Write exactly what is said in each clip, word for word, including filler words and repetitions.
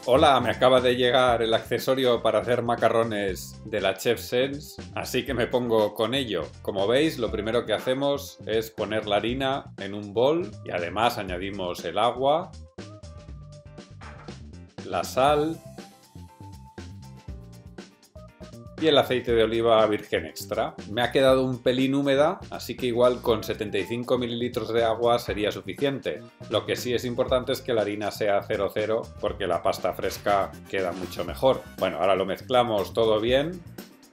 Hola, me acaba de llegar el accesorio para hacer macarrones de la Chef Sense, así que me pongo con ello. Como veis, lo primero que hacemos es poner la harina en un bol y además añadimos el agua, la sal y el aceite de oliva virgen extra. Me ha quedado un pelín húmeda, así que igual con setenta y cinco mililitros de agua sería suficiente. Lo que sí es importante es que la harina sea cero cero porque la pasta fresca queda mucho mejor. Bueno, ahora lo mezclamos todo bien.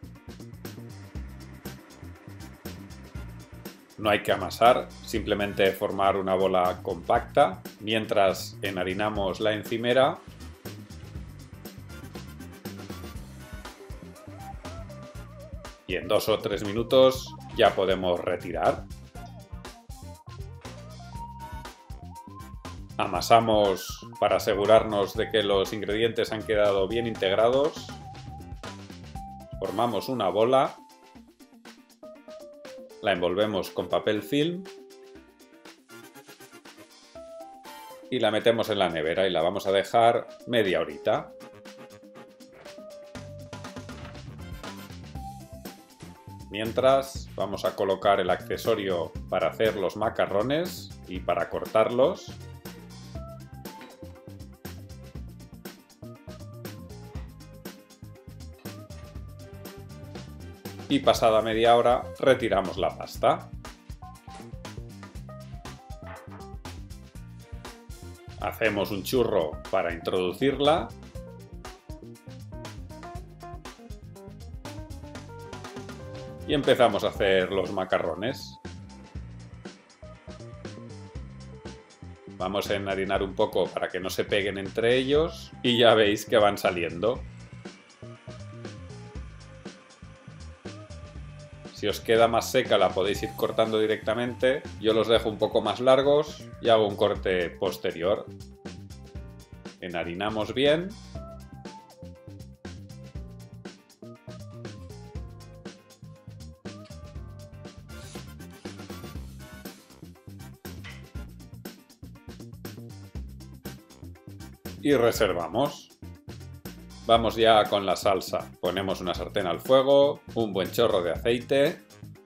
No hay que amasar, simplemente formar una bola compacta mientras enharinamos la encimera. Y en dos o tres minutos ya podemos retirar. Amasamos para asegurarnos de que los ingredientes han quedado bien integrados. Formamos una bola. La envolvemos con papel film. Y la metemos en la nevera y la vamos a dejar media horita. Mientras, vamos a colocar el accesorio para hacer los macarrones y para cortarlos. Y pasada media hora, retiramos la pasta. Hacemos un churro para introducirla. Y empezamos a hacer los macarrones. Vamos a enharinar un poco para que no se peguen entre ellos y ya veis que van saliendo. Si os queda más seca la podéis ir cortando directamente. Yo los dejo un poco más largos y hago un corte posterior. Enharinamos bien. Y reservamos. Vamos ya con la salsa. Ponemos una sartén al fuego, un buen chorro de aceite.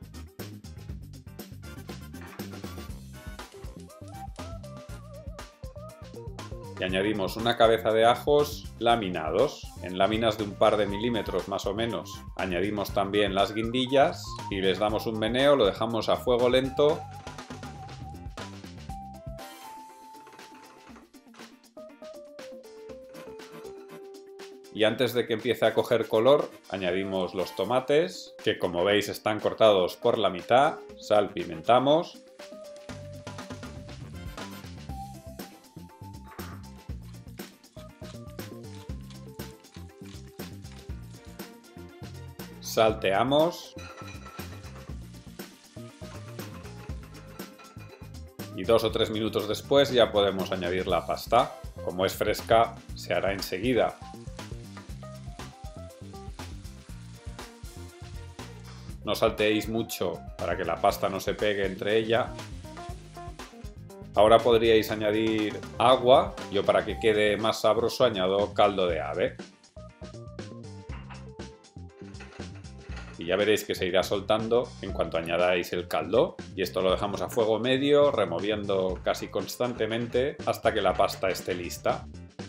Y añadimos una cabeza de ajos laminados, en láminas de un par de milímetros más o menos. Añadimos también las guindillas y les damos un meneo, lo dejamos a fuego lento. Y antes de que empiece a coger color, añadimos los tomates, que como veis están cortados por la mitad, salpimentamos. Salteamos. Y dos o tres minutos después ya podemos añadir la pasta. Como es fresca, se hará enseguida. No salteéis mucho para que la pasta no se pegue entre ella. Ahora podríais añadir agua. Yo, para que quede más sabroso, añado caldo de ave. Y ya veréis que se irá soltando en cuanto añadáis el caldo. Y esto lo dejamos a fuego medio, removiendo casi constantemente hasta que la pasta esté lista.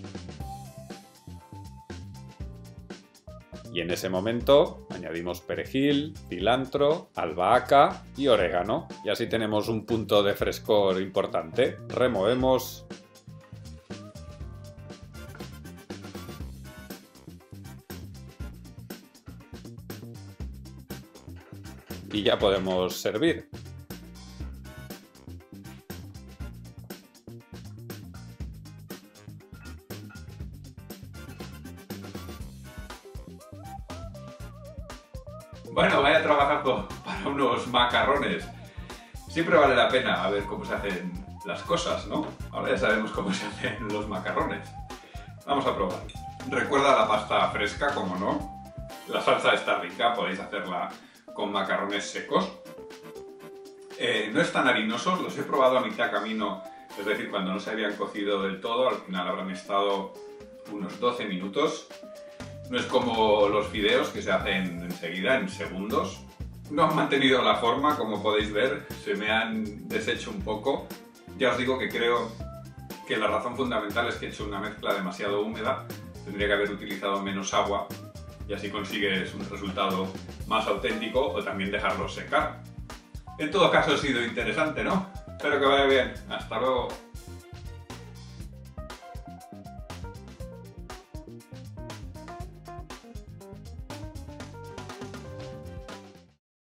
Y en ese momento añadimos perejil, cilantro, albahaca y orégano. Y así tenemos un punto de frescor importante. Removemos. Y ya podemos servir. Bueno, vaya trabajazo para unos macarrones. Siempre vale la pena a ver cómo se hacen las cosas, ¿no? Ahora ya sabemos cómo se hacen los macarrones. Vamos a probar. Recuerda la pasta fresca, como no. La salsa está rica, podéis hacerla con macarrones secos. Eh, no están harinosos, los he probado a mitad camino, es decir, cuando no se habían cocido del todo, al final habrán estado unos doce minutos. No es como los fideos que se hacen enseguida, en segundos. No han mantenido la forma, como podéis ver, se me han deshecho un poco. Ya os digo que creo que la razón fundamental es que he hecho una mezcla demasiado húmeda. Tendría que haber utilizado menos agua y así consigues un resultado más auténtico, o también dejarlos secar. En todo caso ha sido interesante, ¿no? Espero que vaya bien. Hasta luego.